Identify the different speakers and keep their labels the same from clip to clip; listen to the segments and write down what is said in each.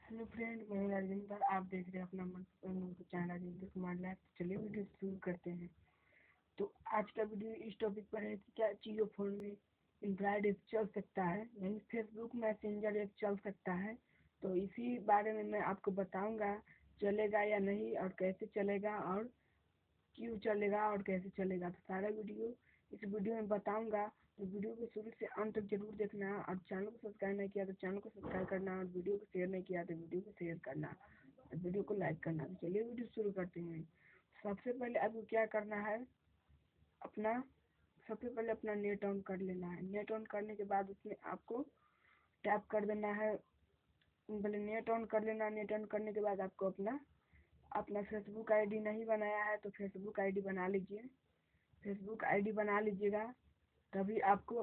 Speaker 1: Hello friend, मैं हूं राजेंद्र। आप देख रहे हैं अपना मनपसंद चैनल राजेंद्र कुमार लैब। चलिए वीडियो शुरू करते हैं। तो आज का वीडियो इस टॉपिक पर है कि क्या जियो फोन में एंड्रॉयड ऐप चल सकता है, यानी फेसबुक मैसेंजर ऐप चल सकता है। तो इसी बारे में मैं आपको बताऊंगा चलेगा या नहीं, और कैसे चलेगा, और क्यों चलेगा, और कैसे चलेगा। तो सारा वीडियो इस वीडियो में बताऊंगा। तो वीडियो को शुरू से अंत तक जरूर देखना। और चैनल को सब्सक्राइब नहीं किया तो चैनल को सब्सक्राइब करना, और वीडियो को शेयर नहीं किया तो वीडियो को शेयर करना, और वीडियो को लाइक करना। तो चलिए वीडियो शुरू करते हैं। सबसे पहले आपको क्या करना है, अपना सबसे पहले अपना नेट ऑन कर लेना है। नेट ऑन करने के बाद उसमें आपको टैप कर देना है। पहले नेट ऑन कर लेना। नेट ऑन करने के बाद आपको अपना अपना फेसबुक आईडी नहीं बनाया है तो फेसबुक आईडी बना लीजिए। फेसबुक आईडी बना लीजिएगा, तभी आपको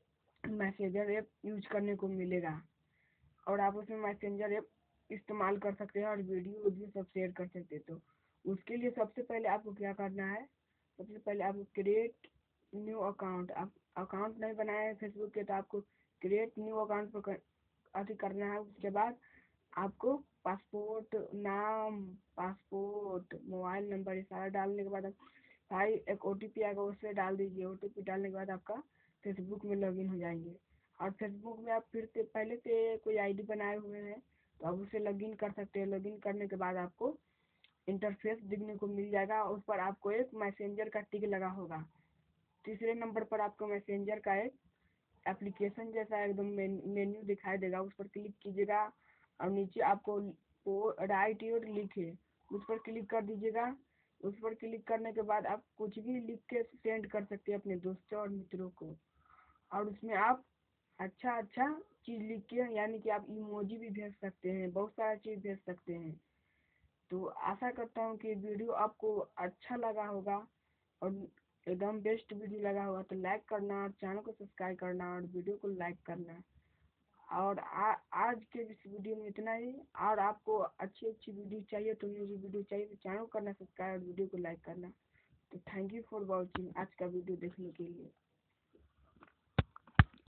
Speaker 1: मैसेंजर ऐप यूज करने को मिलेगा, और आप उसमें मैसेंजर ऐप इस्तेमाल कर सकते हैं और वीडियो सब शेयर कर सकते हैं। तो उसके लिए सबसे पहले आपको क्या करना है, सबसे पहले आपको क्रिएट न्यू अकाउंट। आप अकाउंट नहीं बनाए हैं फेसबुक के तो आपको क्रिएट न्यू अकाउंट पर अथी करना है। उसके बाद आपको पासपोर्ट नाम, पासपोर्ट, मोबाइल नंबर, ये सारा डालने के बाद भाई एक OTP आएगा, उसे डाल दीजिए। OTP डालने के बाद आपका फेसबुक में लॉगिन हो जाएंगे। और फेसबुक में आप फिर से पहले से कोई आईडी बनाए हुए हैं तो आप उसे लॉगिन कर सकते हैं। लॉगिन करने के बाद आपको इंटरफेस दिखने को मिल जाएगा। उस पर आपको एक मैसेंजर का टिक लगा होगा। तीसरे नंबर पर आपको मैसेंजर का एक एप्लीकेशन जैसा एकदम मेन्यू दिखाई देगा। उस पर क्लिक कीजिएगा, और नीचे आपको वो राइट योर लिख है, उस पर क्लिक कर दीजिएगा। उस पर क्लिक करने के बाद आप कुछ भी लिख के सेंड कर सकते हैं अपने दोस्तों और मित्रों को। और उसमें आप अच्छा अच्छा चीज़ लिख के, यानी कि आप इमोजी भी भेज सकते हैं, बहुत सारा चीज़ भेज सकते हैं। तो आशा करता हूँ कि वीडियो आपको अच्छा लगा होगा, और एकदम बेस्ट वीडियो लगा होगा। तो लाइक करना, और चैनल को सब्सक्राइब करना, और वीडियो को लाइक करना। और आज के इस वीडियो में इतना ही। और आपको अच्छी अच्छी वीडियो चाहिए तो मुझे वीडियो चाहिए तो चैनल को करना सब्सक्राइब और वीडियो को लाइक करना। तो थैंक यू फॉर वॉचिंग आज का वीडियो देखने के लिए।